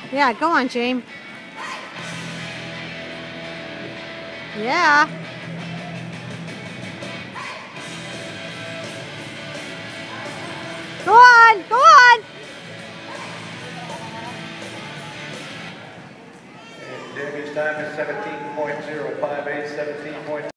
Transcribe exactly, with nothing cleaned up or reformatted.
Yeah, go on, James. Yeah. Go on, go on. And Debbie's time is seventeen point zero five eight, seventeen point